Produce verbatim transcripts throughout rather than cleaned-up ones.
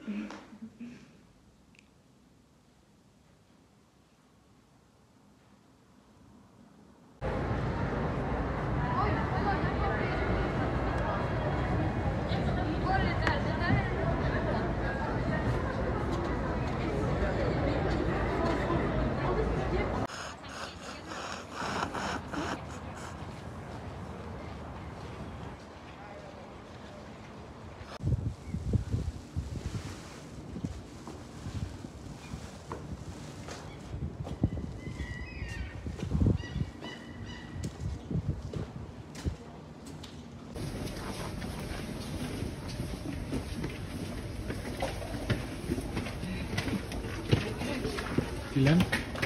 Dylan.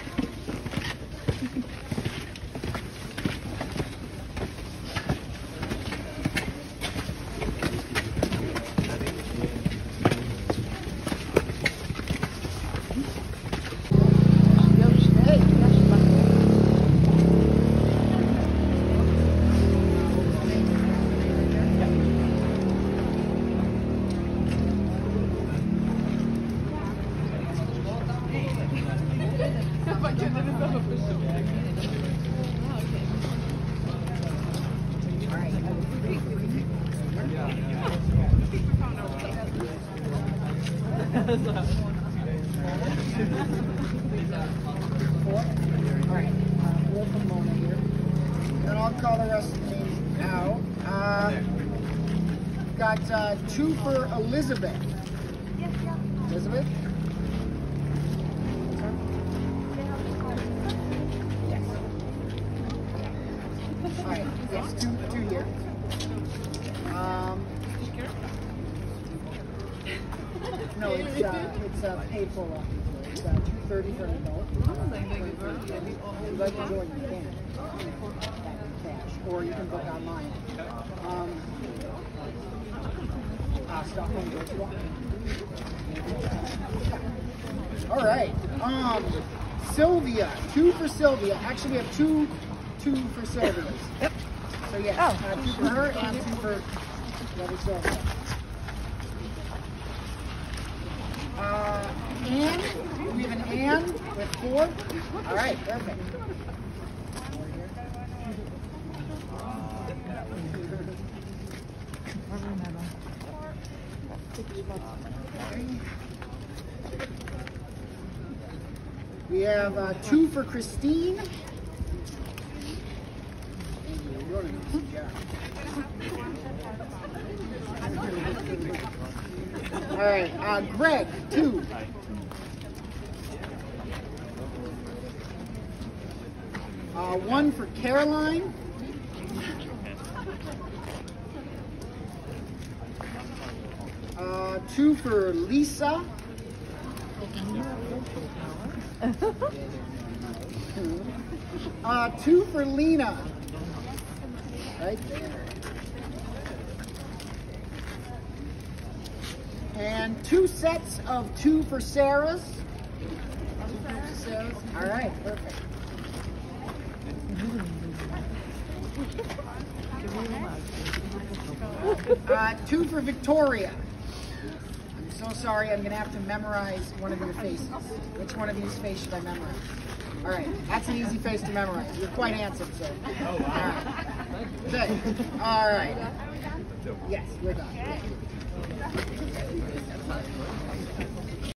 Alright, we'll put Mona here. Then I'll call the rest of the names out. Uh, got uh, two for Elizabeth. Elizabeth? Yes. Alright, yes, two, two here. Um, no, it's uh, it's uh, paid for one. It's uh, two thirty for an adult. If you'd like to join, you can. Cash, or you can book online. Um, uh, stop on the All right. Um, Sylvia, two for Sylvia. Actually, we have two, two for Sylvia's. Yep. So yes, oh. uh, two for her and two for the other Sylvia. Uh, Anne, we have an Anne with four. All right, perfect. We have uh, two for Christine. All right, uh, Greg, two. Uh, one for Caroline. Uh, two for Lisa. uh, two for Lena. Right there. And two sets of two for Sarah's. All right, perfect. Uh, two for Victoria. I'm so sorry, I'm going to have to memorize one of your faces. Which one of these face should I memorize? All right, that's an easy face to memorize. You're quite handsome, sir. Oh, wow. All right. Good. All right. Yes, we're done.